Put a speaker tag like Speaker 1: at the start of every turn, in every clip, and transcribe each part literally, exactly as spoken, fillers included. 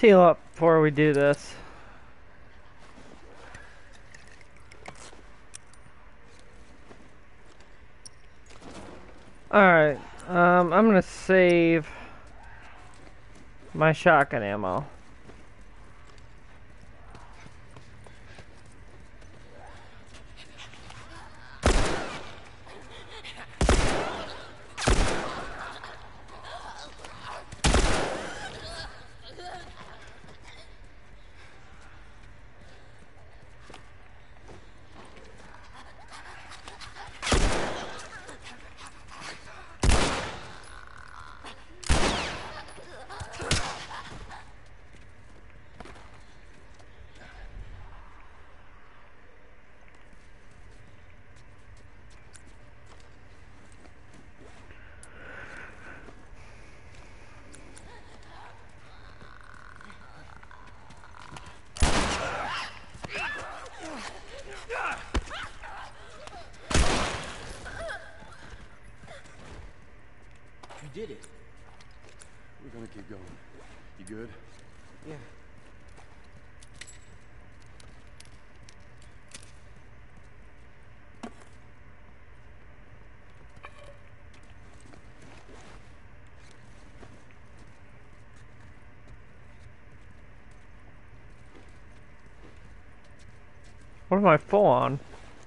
Speaker 1: heal up before we do this. Alright, um, I'm gonna save my shotgun ammo.
Speaker 2: You did it.
Speaker 3: We're gonna keep going. You good?
Speaker 2: Yeah.
Speaker 1: What am I full on?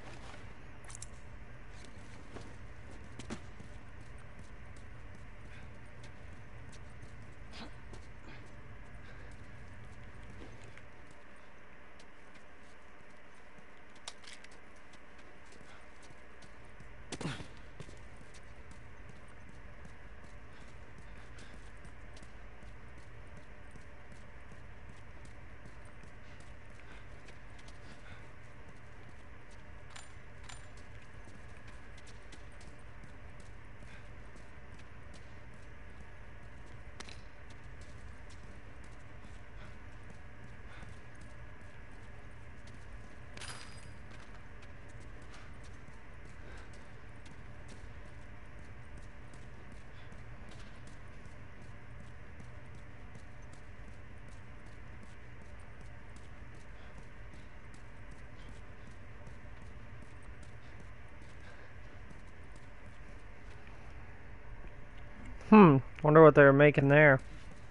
Speaker 1: Hmm, wonder what they were making there.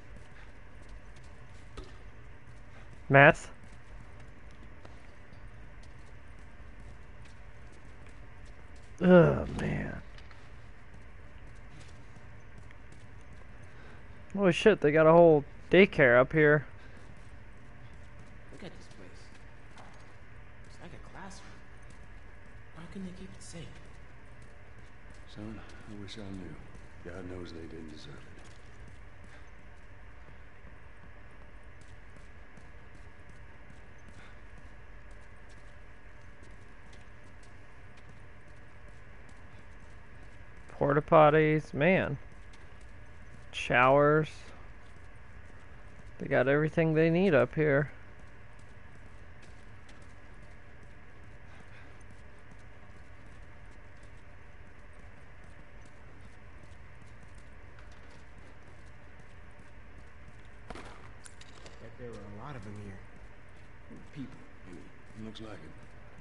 Speaker 1: Meth? Ugh, man. Holy shit, they got a whole daycare up here.
Speaker 2: Look at this place. It's like a classroom. Why couldn't they keep it safe?
Speaker 3: Son, I wish I knew. God knows they didn't deserve it.
Speaker 1: Porta potties, man. Showers. They got everything they need up here.
Speaker 2: Bet there were a lot of them here. People, I mean.
Speaker 3: Looks like it.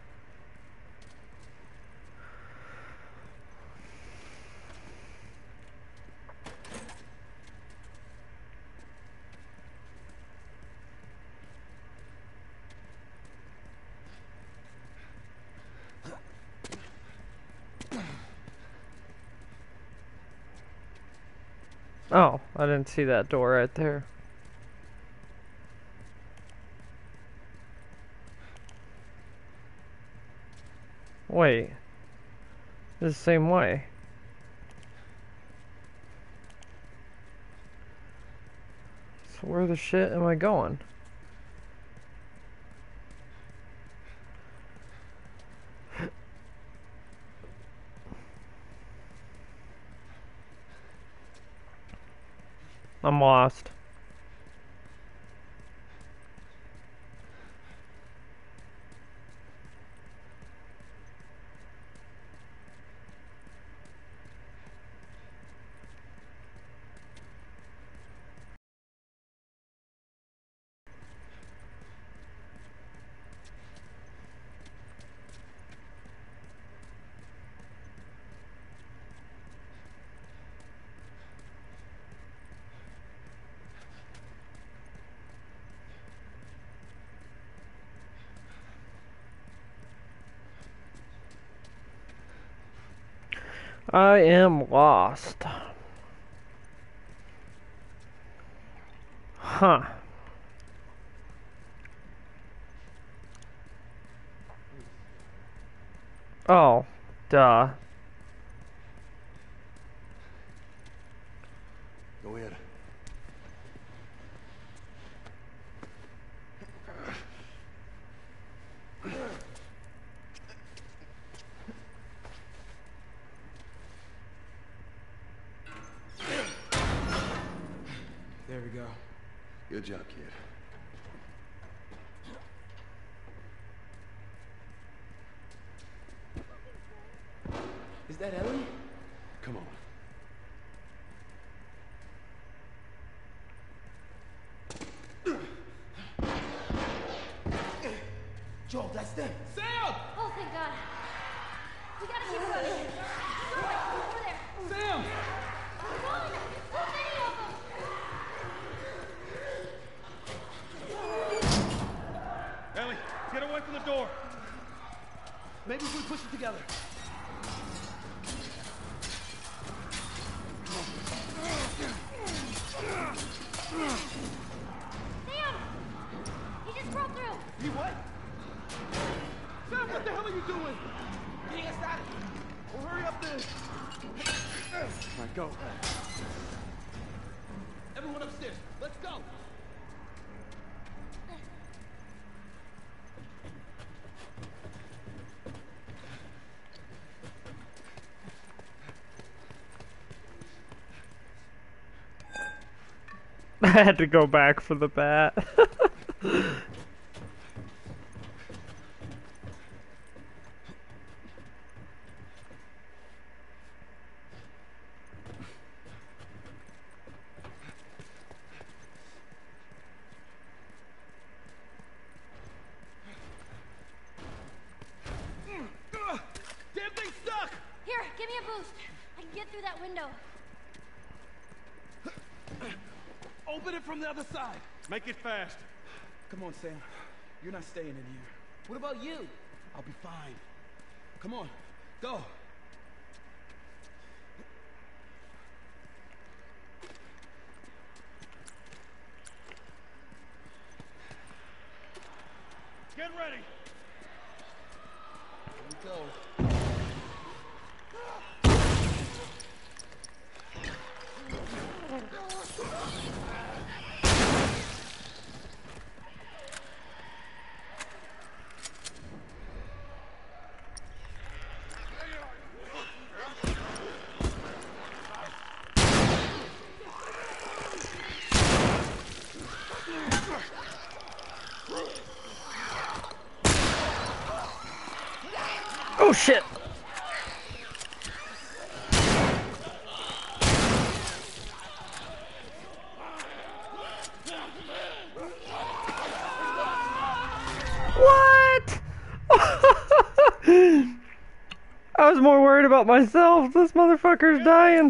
Speaker 1: Oh, I didn't see that door right there. Wait. It's the same way. So where the shit am I going? I'm lost. I am lost. Huh. Oh, duh.
Speaker 3: Go ahead.
Speaker 2: There we go.
Speaker 3: Good job, kid.
Speaker 2: Is that Ellie?
Speaker 3: Come on.
Speaker 2: Joel, that's them. Sam!
Speaker 4: Oh, thank God. We gotta keep running. Keep going. Over there.
Speaker 2: Sam!
Speaker 4: Come on. So many of them.
Speaker 3: Ellie, get away from the door.
Speaker 2: Maybe if we push it together.
Speaker 4: Sam! He just crawled through.
Speaker 2: He what? Sam, what the hell are you doing? Getting us out of here. Well, hurry up then.
Speaker 3: All right, go.
Speaker 2: Everyone upstairs. Let's go.
Speaker 1: I had to go back for the bat.
Speaker 2: Damn thing stuck!
Speaker 4: Here, give me a boost. I can get through that window.
Speaker 2: Open it from the other side.
Speaker 3: Make it fast.
Speaker 2: Come on, Sam. You're not staying in here. What about you? I'll be fine. Come on, go.
Speaker 3: Get ready.
Speaker 2: Here we go.
Speaker 1: Oh shit! What? I was more worried about myself. This motherfucker's dying.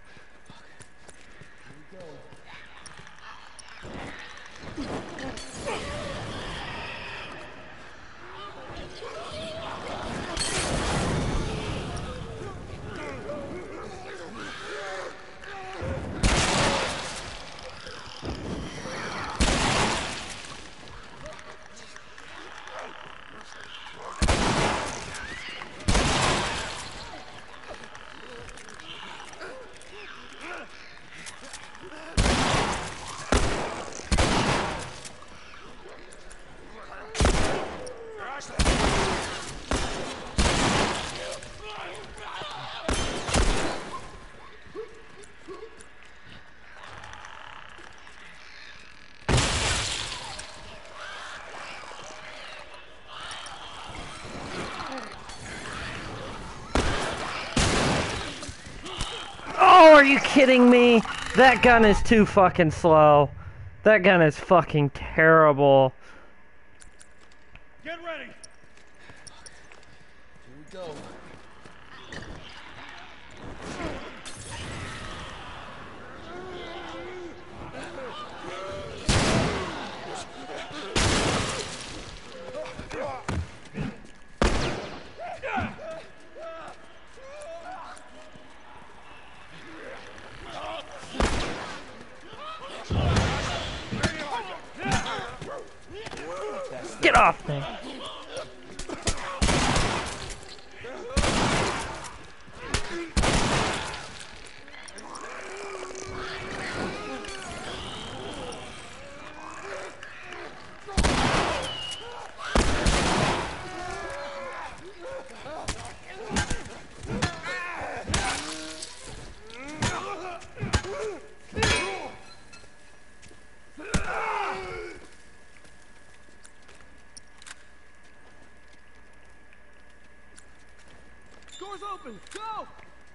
Speaker 1: Oh, are you kidding me? That gun is too fucking slow. That gun is fucking terrible.
Speaker 3: Get ready.
Speaker 2: Here we go.
Speaker 1: off me.
Speaker 3: Door's open! Go!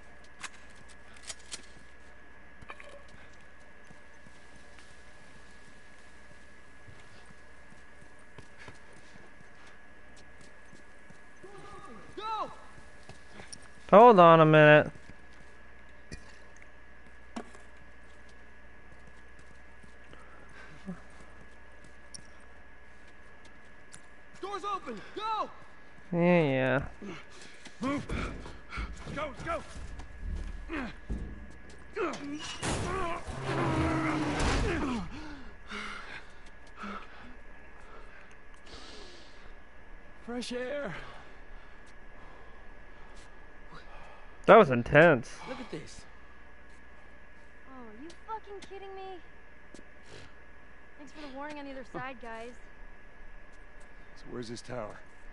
Speaker 3: Go!
Speaker 1: Hold on a minute.
Speaker 3: Door's open! Go!
Speaker 1: Yeah, yeah.
Speaker 3: Move! Go, go! Fresh air.
Speaker 1: That was intense.
Speaker 2: Look at this.
Speaker 4: Oh, are you fucking kidding me? Thanks for the warning on either side, guys.
Speaker 3: So where's this tower?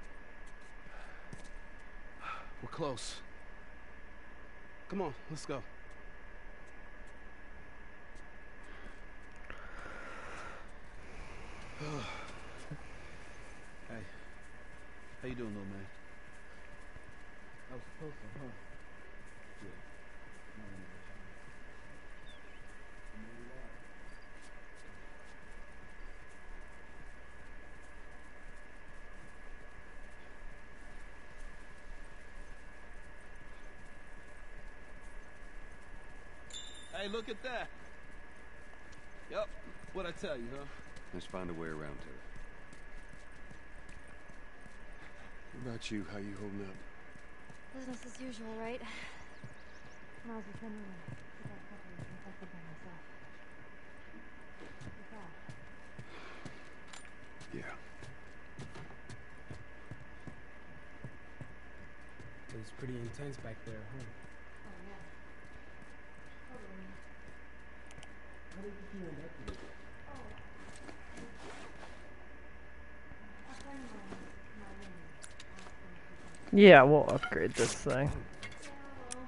Speaker 2: We're close. Come on, let's go. Hey. How you doing, little man? I was supposed to, huh? Good. Hey, look at that. Yup. What'd I tell you, huh?
Speaker 3: Let's find a way around to it. What about you? How you holding up?
Speaker 4: Business as usual, right? When I was with Henry, I did that couple of infected by myself. That's all.
Speaker 3: Yeah.
Speaker 2: It was pretty intense back there, huh?
Speaker 4: Oh, yeah. Totally.
Speaker 2: How did you end up here?
Speaker 4: Oh. A friend of mine, my roommate, asked him if he could-
Speaker 1: Yeah, we'll upgrade this thing.
Speaker 4: Yeah, well,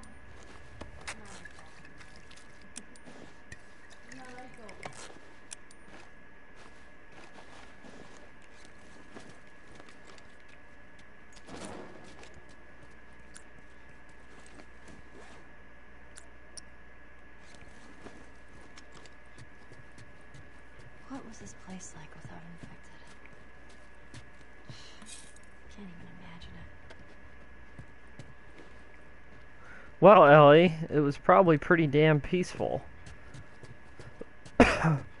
Speaker 4: no, no, let it go. What was this place like without infected? Can't even imagine it.
Speaker 1: Well, Ellie, it was probably pretty damn peaceful.